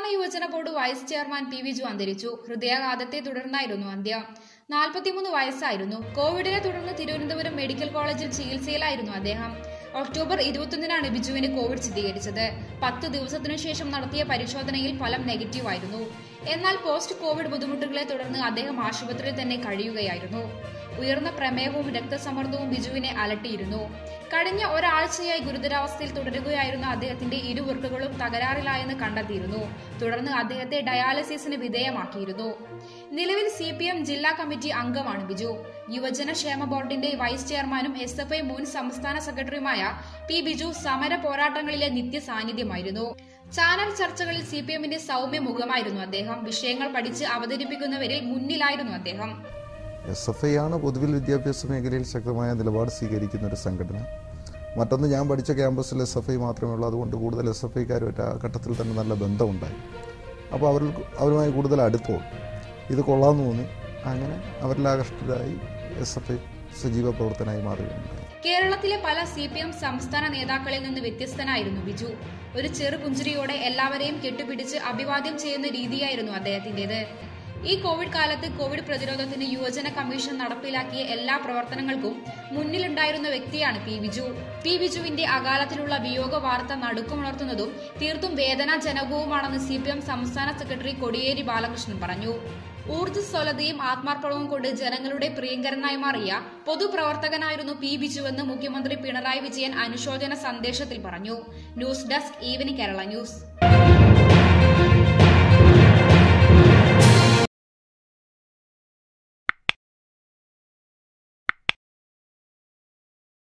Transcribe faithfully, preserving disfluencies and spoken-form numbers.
യുവജന board vice chairman pbiju അന്തരിച്ചു. ഹൃദയാഘാതത്തെ തുടർന്നായിരുന്നു അന്ത്യം. നാൽപ്പത്തിമൂന്ന് വയസ്സായിരുന്നു. കോവിഡിനെ തുടർന്ന് തിരുവനന്തപുരം മെഡിക്കൽ കോളേജിൽ ചികിത്സയിലായിരുന്നു അദ്ദേഹം. ഒക്ടോബർ ഇരുപത്തൊന്നിനാണ് ബിജുവിന് കോവിഡ് സ്ഥിരീകരിച്ചത്. പത്ത് ദിവസത്തിനു ശേഷം നടത്തിയ പരിശോധനയിൽ ഫലം നെഗറ്റീവ് ആയിരുന്നു. എന്നാൽ പോസ്റ്റ് കോവിഡ് ബുദ്ധിമുട്ടുകളെ തുടർന്ന് അദ്ദേഹം ആശുപത്രിയിൽ തന്നെ കഴിയുകയായിരുന്നു. ഉയർന്ന പ്രമേഹവും രക്തസമ്മർദ്ദവും ബിജുവിനെ അലട്ടിയിരുന്നു. കഴിഞ്ഞ ഒരാഴ്ചയായി ഗുരുതരാവസ്ഥയിൽ തുടരുകയായിരുന്ന അദ്ദേഹത്തിന്റെ ഇരുവൃക്കകളും തകരാറിലായെന്ന് കണ്ടെത്തിയിരുന്നു. തുടർന്ന് അദ്ദേഹത്തെ ഡയാലിസിസിന് വിധേയമാക്കിയിരുന്നു. നിലവിൽ സി പി എം ജില്ലാ കമ്മിറ്റി അംഗമാണ് ബിജു. യുവജന ക്ഷേമ ബോർഡിന്റെ വൈസ് ചെയർമാനും എസ് എഫ് ഐ മുൻ സംസ്ഥാന സെക്രട്ടറിയുമായ പി ബിജു സമര പോരാട്ടങ്ങളിലെ നിത്യ സാന്നിധ്യമായിരുന്നു. ചാനൽ ചർച്ചകളിൽ സി പി എമ്മിന്റെ സൗമ്യ മുഖമായിരുന്നു അദ്ദേഹം. വിഷയങ്ങൾ പഠിച്ച് അവതരിപ്പിക്കുന്നവരിൽ മുന്നിലായിരുന്നു അദ്ദേഹം. എസ് എഫ് ഐ ആണ് പൊതുവിൽ വിദ്യാഭ്യാസ മേഖലയിൽ ശക്തമായ നിലപാട് സ്വീകരിക്കുന്ന ഒരു സംഘടന. മറ്റൊന്ന്, ഞാൻ പഠിച്ച ക്യാമ്പസിൽ എസ് എഫ് ഐ മാത്രമേ ഉള്ളൂ. അതുകൊണ്ട് കൂടുതൽ എസ് എഫ് ഐക്കാരുമായിട്ട് ആ ഘട്ടത്തിൽ തന്നെ നല്ല ബന്ധമുണ്ടായി. അപ്പോൾ അവർ അവരുമായി കൂടുതൽ അടുപ്പോൾ ഇത് കൊള്ളാമെന്ന് തോന്നി. അങ്ങനെ അവരിൽ ആകർഷിതരായി എസ് എഫ് ഐ സജീവ പ്രവർത്തനമായി മാറുകയുണ്ടായി. കേരളത്തിലെ പല സി പി എം സംസ്ഥാന നേതാക്കളിൽ നിന്ന് വ്യത്യസ്തനായിരുന്നു ബിജു. ഒരു ചെറു പുഞ്ചിരിയോടെ എല്ലാവരെയും കെട്ടുപിടിച്ച് അഭിവാദ്യം ചെയ്യുന്ന രീതിയായിരുന്നു അദ്ദേഹത്തിന്റേത്. ഈ കോവിഡ് കാലത്ത് കോവിഡ് പ്രതിരോധത്തിന് യുവജന കമ്മീഷൻ നടപ്പിലാക്കിയ എല്ലാ പ്രവർത്തനങ്ങൾക്കും മുന്നിലുണ്ടായിരുന്ന വ്യക്തിയാണ് പി ബിജു. പി ബിജുവിന്റെ അകാലത്തിലുള്ള വിയോഗ വാർത്ത നടുക്കമുണർത്തുന്നതും തീർത്തും വേദനാജനകവുമാണെന്ന് സി പി എം സംസ്ഥാന സെക്രട്ടറി കോടിയേരി ബാലകൃഷ്ണൻ പറഞ്ഞു. ഊർജ്ജസ്വലതയും ആത്മാർപ്പണവും കൊണ്ട് ജനങ്ങളുടെ പ്രിയങ്കരനായി മാറിയ പൊതുപ്രവർത്തകനായിരുന്നു പി ബിജുവെന്ന് മുഖ്യമന്ത്രി പിണറായി വിജയൻ അനുശോചന സന്ദേശത്തിൽ പറഞ്ഞു. News desk, evening Kerala news.